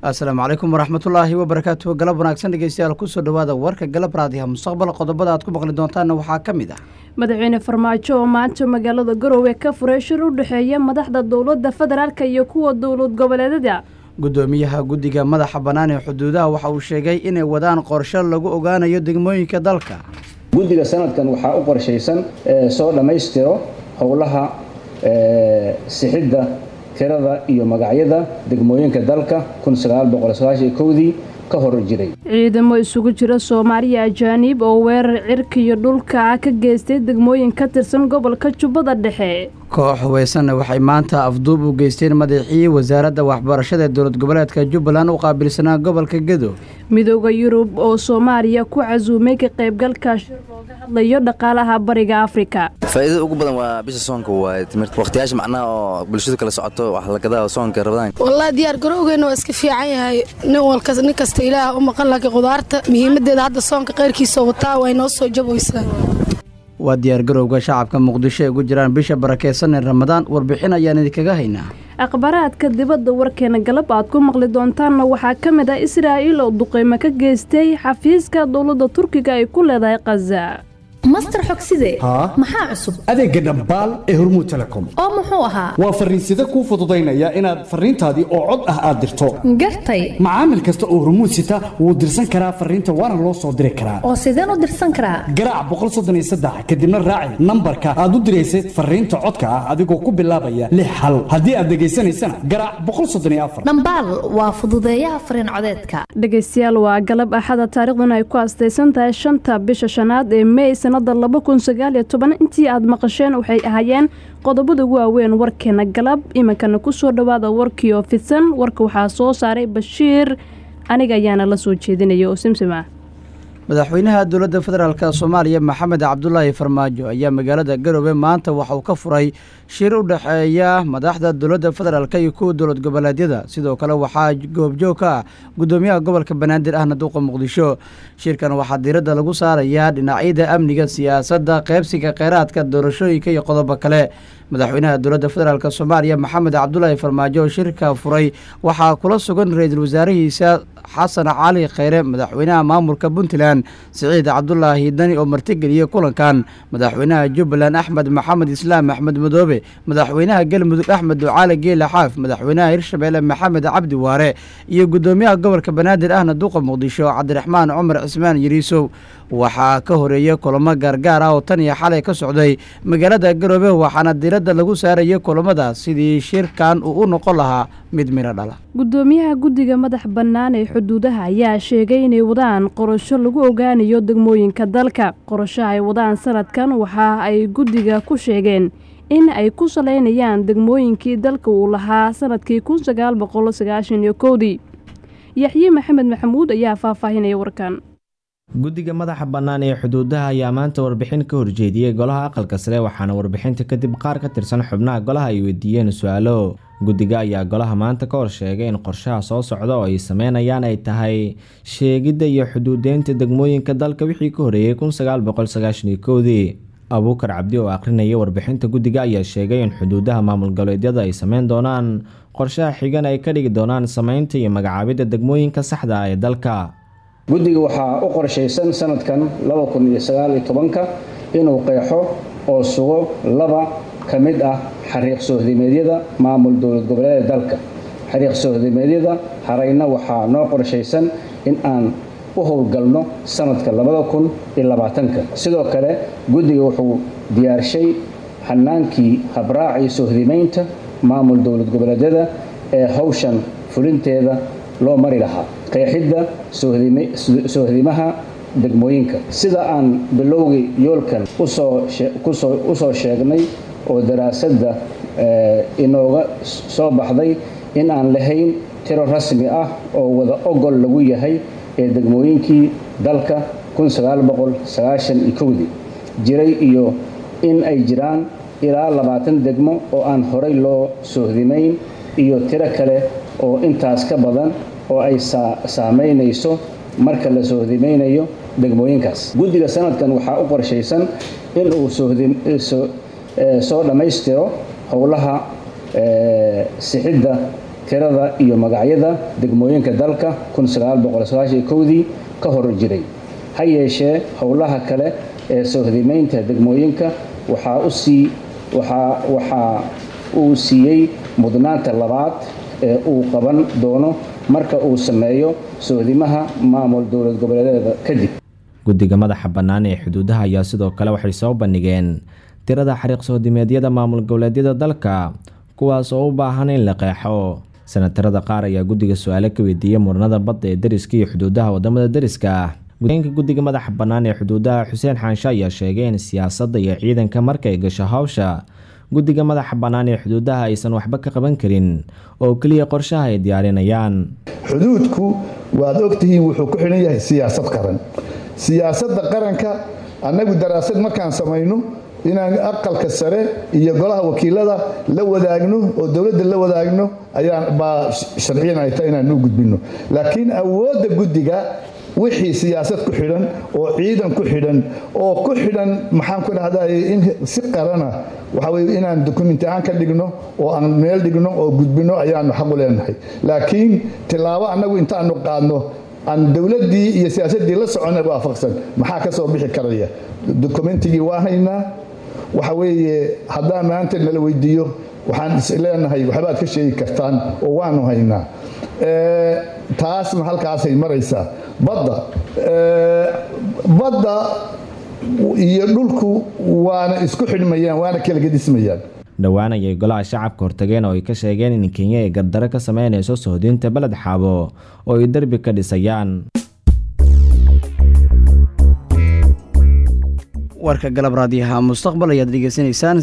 السلام عليكم ورحمة الله وبركاته. قلب وناكسن dhegeystayaal ku soo dhawaada warka galab raadiyaha mustaqbal qodobada aad ku maqli doontaan waxaa kamid ah madaxweyne Farmaajo oo maanta magaalada Garowe ka furay shir u dhaxeeya madaxda dawladda federaalka iyo kuwa dawlad goboleedyada. Gudoomiyaha guddiga madaxa banaan ee xuduudaha waxa uu sheegay inay wadaan qorshe lagu ogaanayo degmooyinka dalka. Guddiga sanadkan waxa uu qorsheysan soo dhameystiro howlaha sixidda tirada iyo magacyada degmooyinka dalka 1991 ka hor jiray. Ciidamo isugu jira Soomaaliya ajaanib oo weerar cirka iyo dhulka ka geystay degmooyin ka tirsan gobolka Jubbada Dhexe. Koox hubeysan waxay maanta afduub u geysteen madaxii wasaaradda waxbarashada dowlad goboleedka Jubbaland u qaabilsanaa gobolka Gedo. Midowga Yurub oo Soomaaliya ku casuumay ka qaybgalka shir looga hadlayo dhaqaalaha bariga Afrika. faa'iidada ugu badan waa bisha soonka waa timirta waqtiyaasha macnaha oo bulshadu kala socoto wax la gadaa soonka Ramadaan. wallahi diyaar garowgeena waa iska fiican yahay nin kasta Ilaahay u maqan laakiin qudaarta muhiimadeeda hadda soonka qeyrkiisa wataa way noo soo jabaysaa. waa diyaar garowga shacabka Muqdisho ee ugu jiraan bisha barakeysan ee Ramadaan warbixin ayaan idinkaga haynaa. Akhbaraadka dibadda warkeena galab aad ku maqli doontaan waxaa kamid ah Israa'iil oo duqeymo ka geystay xafiiska dawladda Turkiga ay ku leedahay Gaza. master xogside maxaa cusub adeega dhambaal ee Hormuud Telecom oo muxuu ahaa waa fariinsida ku fududeynaya inaad fariintaadii oo cod ah aad dirto gartay macaamil kasta oo Hormuud sita wuu dirsan karaa fariinta waana loo soo diri karaa oo sideen u dirsan karaa garaac 133 kadibna raaci nambarka aad u direysay fariinta codka ah adigoo ku bilaabaya 6 hal haddii aad dhageysanaysana garaac 134 dhambaal waa fududeeyaha fariin codeedka dhageystayaal waa galab axada taariikhduna ay ku astaysan tahay 5 bisha shanaad ee May 2019 intii aad maqasheen waxay ahaayeen qodobada ugu waaweyn warkeena galab imankana ku soo dhawaada warkii oo fidsan warka waxaa soo saaray Bashiir aniga ayaana la soo jeedinaya oo simsima madaxweynaha dowladda federaalka Soomaaliya Maxamed Cabdullaahi Farmaajo ayaa magaalada Garowe maanta waxa uu ka furay shir u dhaxeeya madaxda dowladda federaalka iyo kuwa dowlad goboleedyada sidoo kale waxaa goobjoog ka gudoomiyaha gobolka Banaadir ahna duqa Muqdisho shirkan waxaa diiradda lagu saarayaa dhinacyada amniga siyaasadda qaybsiga kheyraadka doorashooyinka iyo qodobo kale madaxweynaha dowladda federaalka Soomaaliya Maxamed Cabdullaahi Farmaajo shirka furay waxaa kula sugan ra'iisul wasaarihiisa Xasan Cali Kheyre madaxweynaha maamulka Puntland Saciid Cabdullaahi Dani oo martigeliyay kulankan madaxweynaha Jubbaland Axmed Maxamed Islaam Axmed Madoobe madaxweynaha Galmudug Axmed Ducaale Geela Xaaf madaxweynaha Hirshabeelle Maxamed Cabdi Waare iyo gudoomiyaha gobolka Banaadir ahna duqa Muqdisho Cabdiraxmaan Cumar Cismaan Yariisow waxaa ka horeeyay kulamo gaargaar ah oo tan iyo xalay ka socday magaalada Garowe waxaana diiradda lagu saarayay kulamada sidii shirkan uu noqon lahaa mid miro dhala gudoomiyaha guddiga madax bannaan ee xuduudaha ayaa sheegay inay wadaan qorshe lagu ogaanayo degmooyinka dalka qorshaha ay wadaan sanadkan waxa ay guddiga ku sheegeen in ay ku saleynayaan degmooyinkii dalka uu lahaa sanadkii 1991 Yaxye Maxamed Maxamuud ayaa faahfaahinaya warkan guddiga madaxa bannaan ee xuduudaha ayaa maanta warbixin ka horjeediyay golaha aqalka sare waxaana warbixinta kadib qaar ka tirsan xubnaha golaha ay weydiiyeen su'aalo guddiga ayaa golaha maanta ka hor sheegay in qorshaha soo socda oo ay sameynayaan ay tahay sheegidda iyo xuduudeynta degmooyinka dalka wixii ka horeeyay 1991 Abuukar Cabdi oo aqrinaya warbixinta guddiga ayaa sheegay in xuduudaha maamul goboleedyada ay sameyn doonaan qorshaha xigan ay ka dhigi doonaan sameynta iyo magacaabidda degmooyinka saxda ah ee dalka guddiga waxaa u qorsheysan sanadkan 2019 inuu qeexo oo sugo laba ka mid ah xariiq soohdimeedyada maamul dowlad goboleedyada dalka xariiq soohdimeedyada harayna waxaa noo qorsheysan in aan u howlgalno sanadka 2020 sidoo kale guddiga wuxuu diyaarshay hanaankii habraacii soohdimeynta maamul dowlad goboleedyada ee hawshan fulinteeda loo mari lahaa qeexidda soohdimaha degmooyinka sida aan bilowgii yoolkan u soo sheegnay oo daraasadda inooga soo baxday in aan lahayn tiro rasmi ah oo wada ogol lagu yahay ee degmooyinkii dalka 1991 jiray iyo in ay jiraan ilaa 20 degmo oo aan horay loo soohdimayn iyo tiro kale oo intaas ka badan oo ay saameynayso marka la soohdimaynayo degmooyinkaas guddiga sanadkan waxaa u qorsheysan in uu soo dhameystiro howlaha sixidda tirada iyo magacyada degmooyinka dalka 1991dii ka hor jiray. Ha yeeshee howlaha kale ee sohdimaynta degmooyinka waxa uu siiyey mudnaanta labaad ee uu qaban doono marka uu sameeyo sohdimaha maamul dowlad goboleedyada kadib. guddiga madaxa bannaan ee xuduudaha ayaa sidoo kale waxay soo bandhigeen tirada xariiq sohdimeedyada maamul goboleedyada dalka kuwaas oo u baahan in la qeexo. senatarada qaar ayaa guddiga su-aalo ka weydiiyey muranada badda ee dariska iyo xuduudaha wadamada dariska ah. gudoomiyaha guddiga madaxa bannaan ee xuduudaha Xuseen Xaanshe ayaa sheegay in siyaasadda iyo ciidanka markay gasho hawsha guddiga madaxa bannaan ee xuduudaha aysan waxba ka qaban karin oo kaliya qorshaha ay diyaarinayaan. xuduudku waad ogtihiin wuxuu ku xiran yahay siyaasad qaran. siyaasadda qaranka annagu daraasad markaan samayno inaan aqalka sare iyo golaha wakiilada la wadaagno oo dowladda la wadaagno ayaan baa sharciyan ay tahay inaan u gudbino. laakiin awoodda guddiga wixii siyaasad ku xidhan oo ciidan ku xidhan oo ku xidhan maxaan ku dhahdaa in si qarana waxa weeye inaan dokumenti aan ka dhigno oo aan meel dhigno oo gudbino ayaan xaq u leenahay. laakiin tilaabo annagu intaanu qaadno aan dowladdii iyo siyaasaddii la socona waafaqsan maxaa ka soo bixi karaya? dokumentigii waa haynaa. waxa weeye haddaan maanta nala weydiiyo waxaan leenahay waxbaad ka sheegi kartaan oo waanu haynaa. taasna halkaasay maraysaa. badda iyo dhulku waana isku xidhmayaan waana kala gedismayaan. dhowaan ayay golaha shacabka hortageen oo ay ka sheegeen in Kenya ay gardaro ka sameynayso sohdinta balad xaabo oo ay darbi ka dhisayaan. warka galab raadiyaha mustaqbal ayaad degeysanaysaan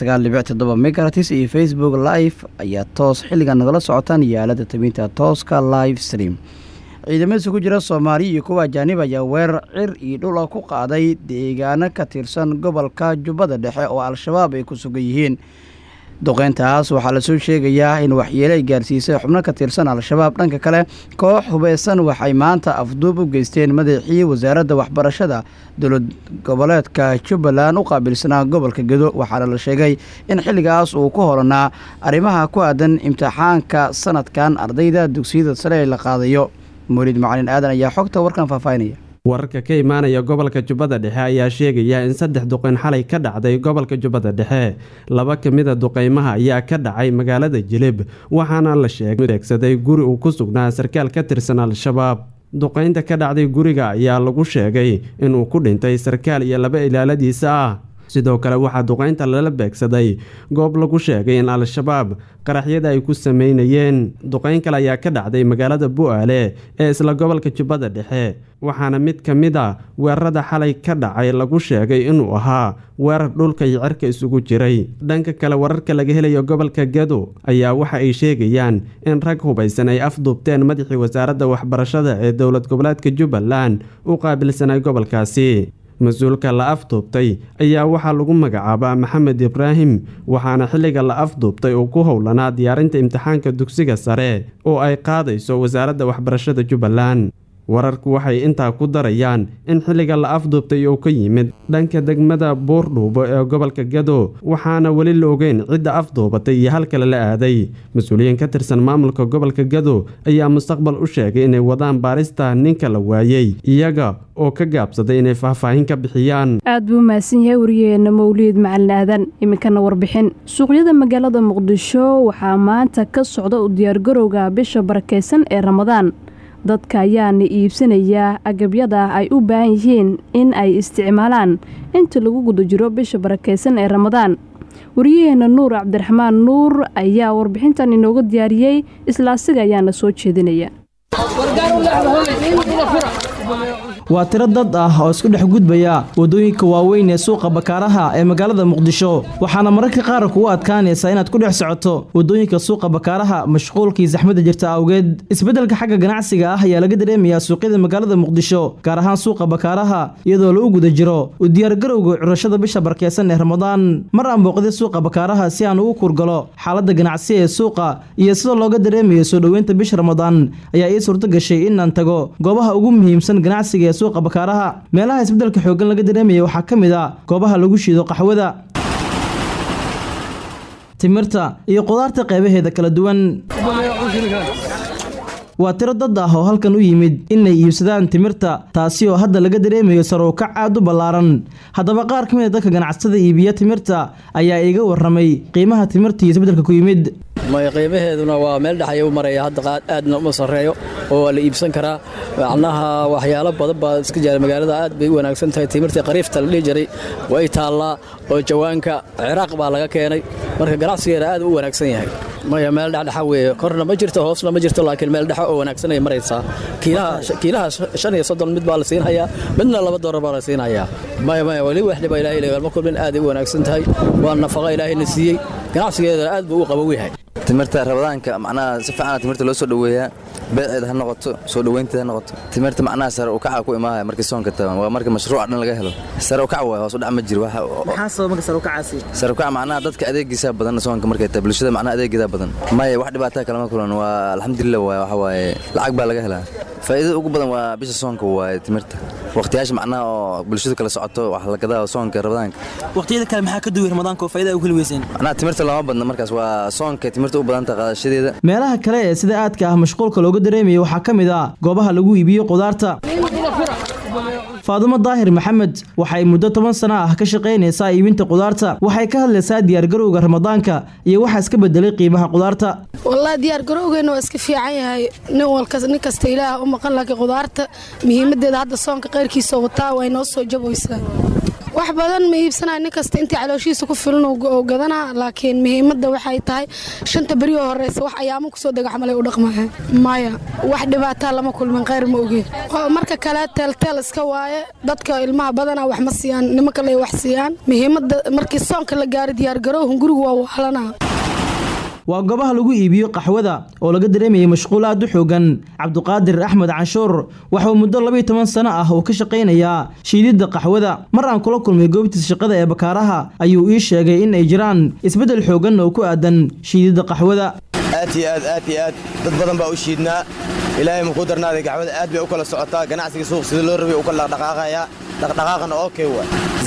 89.7 megahertz iyo Facebook live ayaa toos xilligan nagala socotaan iyo aalada tabinta tooska live stream. ciidamada ku jira Soomaaliya iyo kuwa ajaanib ayaa weerar cir iyo dhul ku qaaday deegaano ka tirsan gobolka Jubbada Dhexe oo Al-Shabaab ay ku sugan yihiin. duqeyntaas waxaa la soo sheegayaa in waxyeelo ay gaarsiisay xubno ka tirsan Al-Shabaab. dhanka kale koox hubeysan waxay maanta afduub u geysteen madaxii wasaaradda waxbarashada dowlad goboleedka Jubbaland u qaabilsanaa gobolka Gedo. waxaana la sheegay in xilligaas uu ku holanaa arrimaha ku aadan imtixaanka sanadkan ardayda dugsiyada sare la qaadayo. Mawlid Macalin Aadan ayaa xogta warkan faahfaahinaya. wararka ka imaanaya gobolka Jubbada Dhexe ayaa sheegaya in 3 duqeyn xalay ka dhacday gobolka Jubbada Dhexe. 2 kamid ah duqeymaha ayaa ka dhacay magaalada Jilib waxaana la sheegay guri uu ku sugnaa sarkaal ka tirsan Al-Shabaab. duqeynta ka dhacday guriga ayaa lagu sheegay inuu ku dhintay sarkaal iyo 2 ilaaladiisa ah. sidoo kale waxaa duqeynta lala beegsaday goob lagu sheegay in Al-Shabaab qaraxyada ay ku sameynayeen. duqeyn kale ayaa ka dhacday magaalada Bu'aale ee isla gobolka Jubbada Dhexe waxaana mid kamid ah weerarada xalay ka dhacay lagu sheegay inuu ahaa weerar dhulka iyo cirka isugu jiray. dhanka kale wararka laga helayo gobolka Gedo ayaa waxa ay sheegayaan in rag hubeysan ay afduubteen madaxii wasaaradda waxbarashada ee dowlad goboleedka Jubbaland u qaabilsanay gobolkaasi. mas-uulka la afduubtay ayaa waxaa lagu magacaabaa Maxamed Ibraahim waxaana xilliga la afduubtay uu ku howlanaa diyaarinta imtixaanka dugsiga sare oo ay qaadayso wasaaradda waxbarashada Jubbaland. wararku waxay intaa ku darayaan in xilliga la afduubtay uu ka yimid dhanka degmada Buurdhuubo ee gobolka Gedo waxaana weli la ogeyn cidda afduubatay iyo halka la aaday. mas-uuliyiin ka tirsan maamulka gobolka Gedo ayaa mustaqbal u sheegay inay wadaan baarista ninka la waayay iyaga oo ka gaabsaday inay faahfaahin ka bixiyaan. aad buu maasan yahay wariyeena Mawlid Macalin Aadan. iminkana warbixin suuqyada magaalada Muqdisho waxaa maanta ka socda u diyaar garowga bisha barakeysan ee Ramadaan. dadka ayaana iibsanaya agabyada ay u baahan yihiin in ay isticmaalaan inta lagu guda jiro bisha barakeysan ee Ramadaan. wariyeena Nuur Cabdiraxmaan Nuur ayaa warbixintan inooga diyaariyay isla asiga ayaana soo jeedinaya. waa tiro dad ah oo isku dhex gudbaya wadooyinka waaweyn ee suuqa Bakaaraha ee magaalada Muqdisho waxaana mararka qaar kugu adkaanaysa inaad ku dhex socoto wadooyinka suuqa Bakaaraha mashquulkii zaxmada jirta awgeed. isbedelka xagga ganacsiga ah ayaa laga dareemayaa suuqyada magaalada Muqdisho gaar ahaan suuqa Bakaaraha iyadoo lagu guda jiro u diyaar garowga curashada bisha barakeysan ee Ramadaan. mar aan booqday suuqa Bakaaraha si aan ugu kurgalo xaaladda ganacsi ee suuqa iyo sida looga dareemayo soo dhaweynta bisha Ramadaan ayaa ii suurto gashay in aan tago goobaha ugu muhiimsan ganacsiga suuqa Bakaaraha. meelaha isbedelka xoogan laga dareemayo waxaa kamid ah goobaha lagu shiido qaxwada. timirta iyo qudaarta qaybaheeda kala duwan. waa tiro dad ah oo halkan u yimid inay iibsadaan timirta taasi oo hadda laga dareemayo sare u kac aad u ballaaran. haddaba qaar ka mid ah dadka ganacsatada iibiya timirta ayaa iiga warramay qiimaha timirta iyo isbeddelka ku yimid. qiimaheeduna waa meel dhaxay u maraya hadda aadna uma sareeyo oo la iibsan karaa macnaha waxyaalo badan baa iska jira magaalada aad bay u wanaagsan tahay timirta qariifta la jiray way taala oo jawaanka Ciraaq baa laga keenay marka ganacsigeeda aad u wanaagsan yahay meel dhaxay weeye korna ma jirto hoosna ma jirto laakiin meel dhaxay oo wanaagsan ay maraysaa kiilaha 35 mid baa la siinaya midna $2 baa la siinaya wali wax dhiba ilaahay leeyahay ma kulmin aad u wanaagsan tahay waa nafaqo ilaahay na siiyay ganacsigeeda aad buu u qabow yahay timirta rabadaanka macnaha si fiican timirta loo soo dhaweeyaa beecid ha noqoto soo dhaweynteeda ha noqoto timirta macnaha sare u kaca ku imaaya markii soonka taa waa markii mashruuc dhan laga helo sare u kaca waa hoos u dhac ma jiro waxa maxaa sabab markii sare u kacaasi sare u kaca macnaha dadka adeegiisa badan soonka markay taa bulshada macnaha adeegida badan may wax dhibaato kale ma kulan waa alxamdulillah waxa waaye lacag baa laga helaa faa'iido ugu badan waa bisha soonka waa timirta waqtiyaasha macnaha oo bulshada kala socoto wax la gadaa soonka rabadaanka waqtiyada kale maxaa ka duway ramadaanka oo faa'iido u kala weyseen macnaha timirta lama badna markaas waa soonka timirta u badan tahay qaadashadeeda meelaha kale ee sida aadka ah mashquulka looga dareemayo waxaa ka mid ah goobaha lagu iibiyo qudaarta. Faadumo Daahir Maxamed waxay muddo 10 sano ah ka shaqeynaysaa iibinta qudaarta waxay ka hadlaysaa diyaar garowga ramadaanka iyo waxa iska bedelay qiimaha qudaarta. wallahi diyaar garowgeena waa iska fiican yahay nin kasta ilaaha u maqan laakiin qudaarta muhiimadeeda hadda soonka qeyrkiisa wataa way noo soo jabaysaa wax badan ma iibsanay nin kasta intii calooshiisa ku filan oo gadana laakiin muhiimada waxay tahay shanta bari oo horeysa wax ayaamo ku soo dagaxmalay u dhaqmahay maya wax dhibaato lama kulmin qeyr ma ogeey marka kale teel iska waaye dadka ilmaha badana wax ma siiyaan nimanka lay wax siiyaan muhiimada markii soonka la gaaro diyaar garowga guriga waa waxlana waa goobaha lagu iibiyo qaxwada oo laga dareemayay mashquul aad u xoogan. Cabduqaadir Axmed Canshuur waxa uu muddo 12 sano ah oo ka shaqeynaya shiidida qaxwada mar aan kula kulmay goobtiisa shaqada ee Bakaaraha ayuu ii sheegay in ay jiraan isbedel xoogan oo ku aadan shiidida qaxwada. aad dad badan baa u shiidnaa ilaahay ma ku darnaaday qaxwada aad bay u kala socotaa ganacsiga suuq sida loo rabay u kala dhaqaaqaya dhaqaaqana okay waa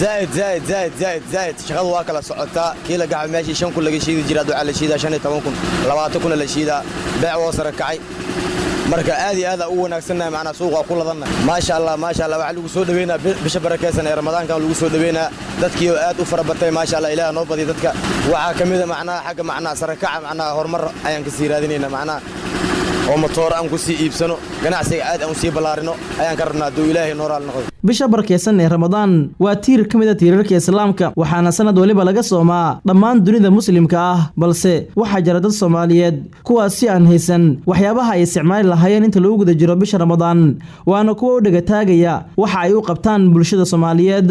زائد شغل واكل سعوتا كيلا قاعد ماشي 5 kun laga shiidi jira duca la shiida 15 kun 20 kun la shiida baac oo sare kacay marka aad u wanaagsanaa macna suuqa ku ladana ma sha Allah waxa lagu soo dhaweynaa bisha barakeysan ee ramadaanka lagu soo dhaweynaa dadkii aad u farabatay ma sha Allah ilaahay noo badi dadka waxa kamid ah macna xagga macna sare kaca macna horumar ayaan ka sii raadinayna macna oo motor aan ku sii iibsano ganacsiga aad aan sii balaarino ayaan ka rabnaa duu ilaahay nooraal noqdo. bisha barakeysan ee Ramadaan waa tiir kamid ah tiirarka Islaamka waxaana sanad waliba laga soomaa dhammaan dunida muslimka ah balse waxa jira dad Soomaaliyeed kuwaas si aan haysan waxyaabaha ay isticmaali lahaayeen inta lagu guda jiro bisha Ramadaan waana kuwa u dhaga taagaya waxa ay u qabtaan bulshada Soomaaliyeed.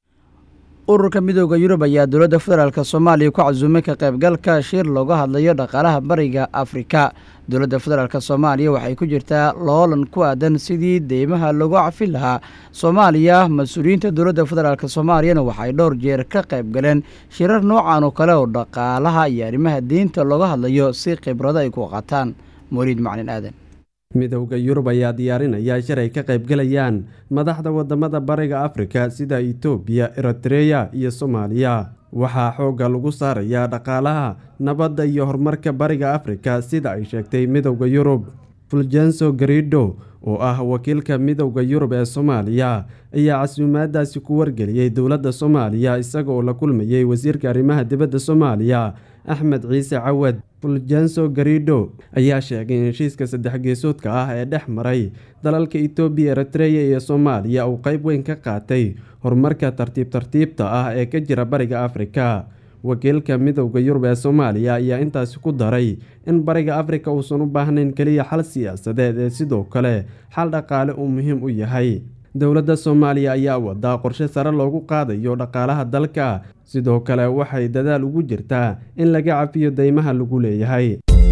ururka midowga Yurub ayaa dowladda federaalka Soomaaliya ku casuumay ka qaybgalka shir looga hadlayo dhaqaalaha bariga Afrika. dowladda federaalka Soomaaliya waxay ku jirtaa loolan ku aadan sidii deymaha loogu cafin lahaa Soomaaliya. mas'uuliyiinta dowladda federaalka Soomaaliyana waxay dhowr jeer ka qayb galeen shirar noocan oo kale oo dhaqaalaha iyo arrimaha diinta looga hadlayo si khibrado ay ku qaataan. Muriid Macalin Aadan midowga Yurub ayaa diyaarinaya shir ay ka qayb galayaan madaxda wadamada bariga Afrika sida Ethiopia, Eritrea iyo Soomaaliya. waxaa xooga lagu saarayaa dhaqaalaha nabadda iyo horumarka bariga Afrika sida ay sheegtay midowga Yurub. Fulgencio Garrido oo ah wakiilka midowga Yurub ee Soomaaliya ayaa casuumaadaasi ku wargeliyay dowladda Soomaaliya isagoo la kulmayay wasiirka arrimaha dibadda Soomaaliya Axmed Ciise Cawad. Fulgencio Garrido ayaa sheegay in heshiiska saddex geesoodka ah ee dhex maray dalalka Ethiopia, Eritrea iyo Soomaaliya uu qayb weyn ka qaatay horumarka tartiibta ah ee ka jira bariga Afrika. wakiilka midowga Yurub ee Soomaaliya ayaa intaasi ku daray in bariga Afrika uusan u baahnayn kaliya xal siyaasadeed ee sidoo kale xal dhaqaale uu muhiim u yahay. dowladda Soomaaliya ayaa wada qorshe sare loogu qaadayo dhaqaalaha dalka sidoo kale waxay dadaal ugu jirtaa in laga cafiyo deymaha lagu leeyahay.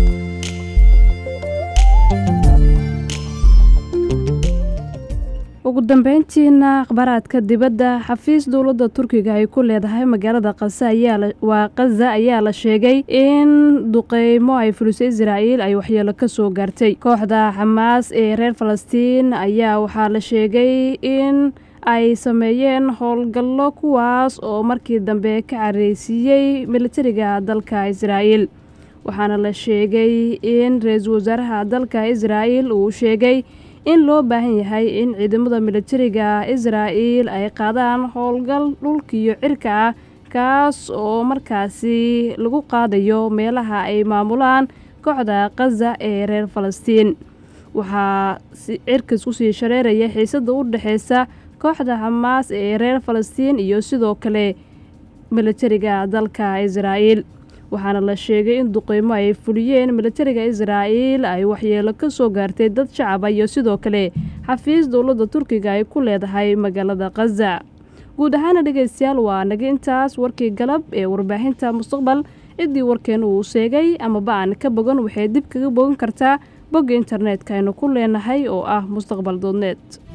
ugu dambeyntiina akhbaraadka dibadda xafiis dowladda Turkiga ay ku leedahay magaalada Gaza ayaa la sheegay in duqeymo ay fulisay Israa'iil ay waxyeelo ka soo gaartay. kooxda Xamaas ee reer Falastiin ayaa waxaa la sheegay in ay sameeyeen howlgallo kuwaas oo markii dambe ka careysiiyey militariga dalka Israa'iil waxaana la sheegay in ra'iisul wasaaraha dalka Israa'iil uu sheegay in loo baahan yahay in ciidamada militariga Israa'iil ay qaadaan howlgal dhulka iyo cirka ah kaas oo markaasi lagu qaadayo meelaha ay maamulaan kooxda Gaza ee reer Falastiin waxaa cirkas ku sii shareeraya xiisada u dhaxeysa kooxda Hamas ee reer Falastiin iyo sidoo kale militariga dalka Israa'iil waxaana la sheegay in duqeymo ay fuliyeen militariga Israa'iil ay waxyeelo ka soo gaartay dad shacab ah iyo sidoo kale xafiis dowladda Turkiga ay ku leedahay magaalada Gaza guud ahaan dhageystayaal waa naga intaas warkii galab ee warbaahinta mustaqbal cidii warkeen uu sheegay ama baan ka bogan waxay dib kaga bogan kartaa bogga internetka aynu ku leenahay oo ah mustaqbal.net